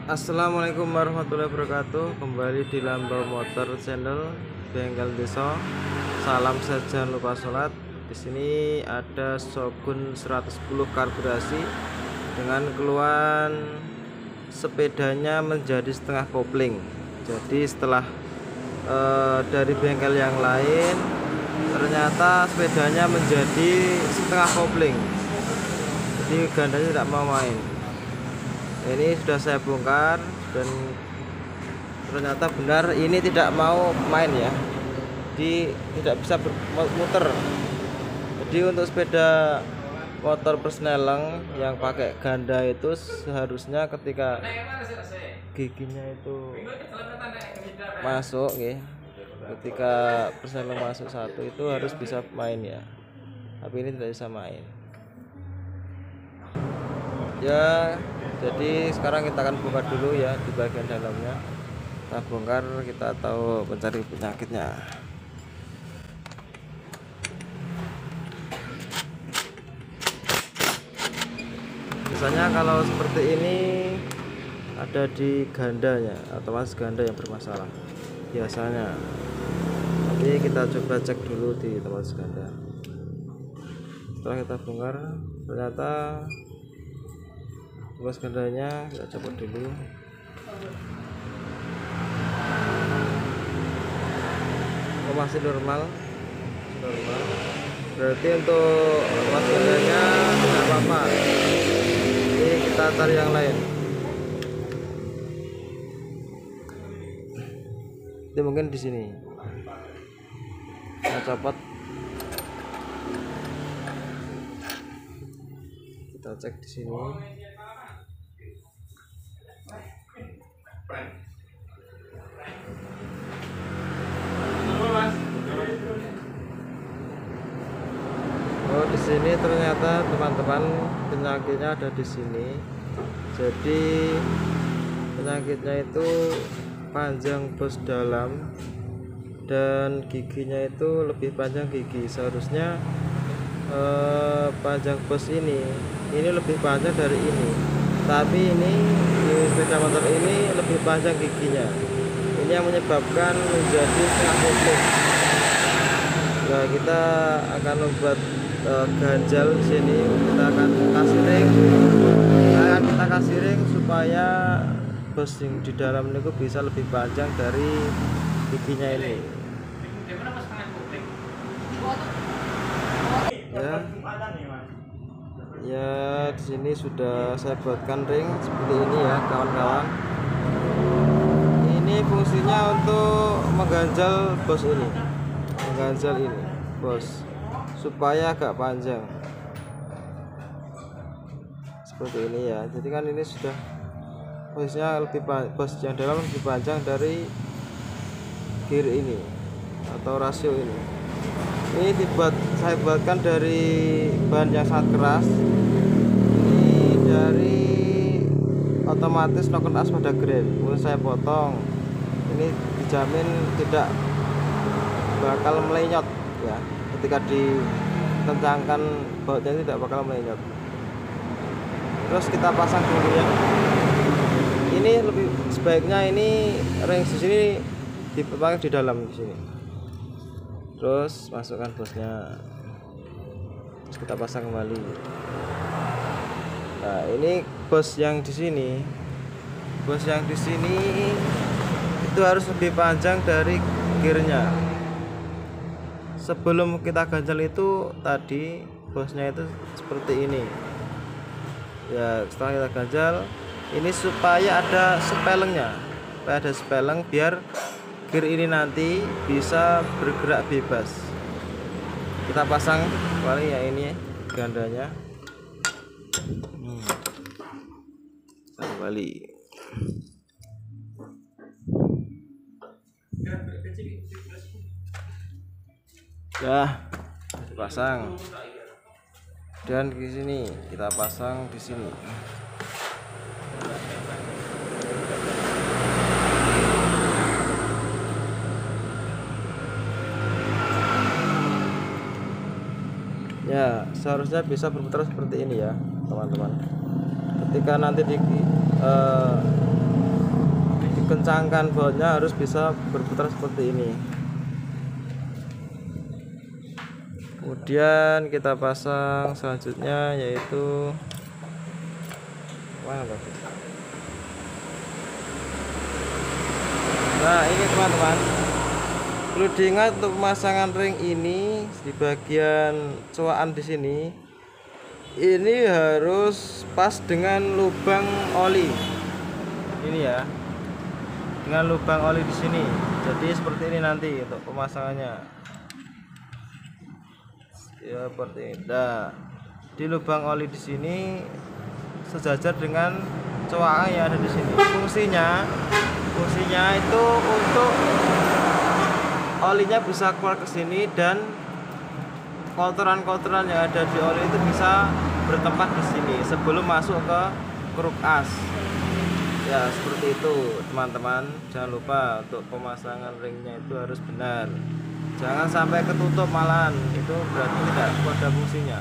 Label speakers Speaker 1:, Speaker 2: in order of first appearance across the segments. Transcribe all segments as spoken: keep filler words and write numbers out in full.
Speaker 1: Assalamualaikum warahmatullahi wabarakatuh. Kembali di Lambau Motor Channel Bengkel Desa. Salam saja lupa sholat. Di sini ada Shogun seratus sepuluh karburasi dengan keluhan sepedanya menjadi setengah kopling. Jadi setelah eh, dari bengkel yang lain, ternyata sepedanya menjadi setengah kopling. Jadi gandanya tidak mau main. Ini sudah saya bongkar dan ternyata benar ini tidak mau main ya, di tidak bisa bermuter. Jadi untuk sepeda motor persneleng yang pakai ganda itu seharusnya ketika giginya itu masuk ya, ketika persneleng masuk satu itu harus bisa main ya, tapi ini tidak bisa main ya. Jadi sekarang kita akan bongkar dulu ya di bagian dalamnya. Kita bongkar, kita tahu mencari penyakitnya. Biasanya kalau seperti ini ada di gandanya atau mas ganda yang bermasalah biasanya. Jadi kita coba cek dulu di tempat ganda. Setelah kita bongkar, ternyata tuas gandanya kita copot dulu. Oh, masih normal, normal. Berarti untuk tuas gandanya tidak apa-apa. Ini kita cari yang lain. Ini mungkin di sini. Kita copot. Kita cek di sini. Oh, di sini ternyata teman-teman penyakitnya ada di sini. Jadi penyakitnya itu panjang bos dalam dan giginya itu lebih panjang gigi. Seharusnya eh, panjang bos ini ini lebih panjang dari ini. Tapi ini di sepeda motor ini lebih panjang giginya. Ini yang menyebabkan menjadi setengah kopling. Nah, kita akan membuat uh, ganjal di sini. Kita akan kasih ring. Kita akan kita kasih ring supaya bos yang di dalam ini bisa lebih panjang dari giginya ini. Ya. Ya, di sini sudah saya buatkan ring seperti ini ya, kawan-kawan. Ini fungsinya untuk mengganjal bos ini, mengganjal ini, bos, supaya agak panjang. Seperti ini ya. Jadi kan ini sudah posisinya lebih bos yang dalam lebih panjang dari gear ini atau rasio ini. Ini dibuat saya buatkan dari bahan yang sangat keras. Ini dari otomatis knockon as pada grand. Kemudian saya potong. Ini dijamin tidak bakal melenyot ya. Ketika ditencangkan bautnya tidak bakal melenyot. Terus kita pasang dulu ya. Ini lebih sebaiknya ini ring di sini dipakai di dalam di sini. Terus masukkan bosnya, terus kita pasang kembali. Nah, ini bos yang di sini, bos yang di sini itu harus lebih panjang dari gearnya. Sebelum kita ganjal itu tadi bosnya itu seperti ini. Ya, setelah kita ganjal, ini supaya ada spelengnya, supaya ada speleng biar gear ini nanti bisa bergerak bebas. Kita pasang kembali ya ini gandanya. Hmm. Kembali. Ya, dipasang. Dan di sini kita pasang di sini. Ya, seharusnya bisa berputar seperti ini ya teman-teman. Ketika nanti di uh, kencangkan bautnya harus bisa berputar seperti ini. Kemudian kita pasang selanjutnya yaitu mana tadi? Nah ini teman-teman, perlu diingat untuk pemasangan ring ini di bagian coakan di sini, ini harus pas dengan lubang oli ini ya, dengan lubang oli di sini. Jadi seperti ini nanti untuk pemasangannya. Ya seperti ini. Nah, di lubang oli di sini sejajar dengan coakan yang ada di sini. Fungsinya, fungsinya itu untuk olinya bisa keluar ke sini dan kotoran-kotoran yang ada di oli itu bisa bertempat di sini sebelum masuk ke keruk as. Ya seperti itu teman-teman. Jangan lupa untuk pemasangan ringnya itu harus benar. Jangan sampai ketutup malahan, itu berarti tidak ada fungsinya.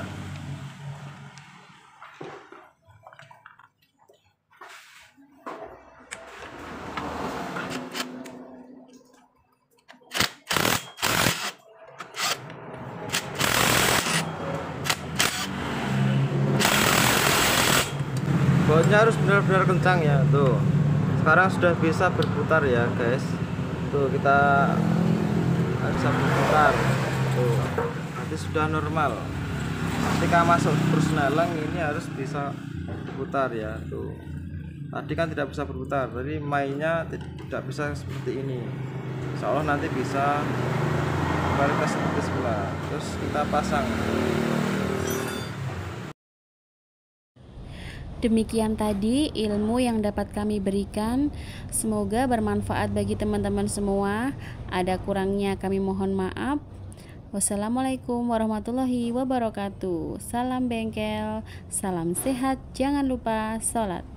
Speaker 1: Bautnya harus benar-benar kencang ya. Tuh, sekarang sudah bisa berputar ya guys. Tuh kita bisa berputar. Tuh, nanti sudah normal. Ketika masuk persneling ini harus bisa berputar ya. Tuh, tadi kan tidak bisa berputar, jadi mainnya tidak bisa seperti ini. Insya Allah nanti bisa kembali ke seperti semula. Terus kita pasang.
Speaker 2: Demikian tadi ilmu yang dapat kami berikan. Semoga bermanfaat bagi teman-teman semua. Ada kurangnya kami mohon maaf. Wassalamualaikum warahmatullahi wabarakatuh. Salam bengkel, salam sehat, jangan lupa sholat.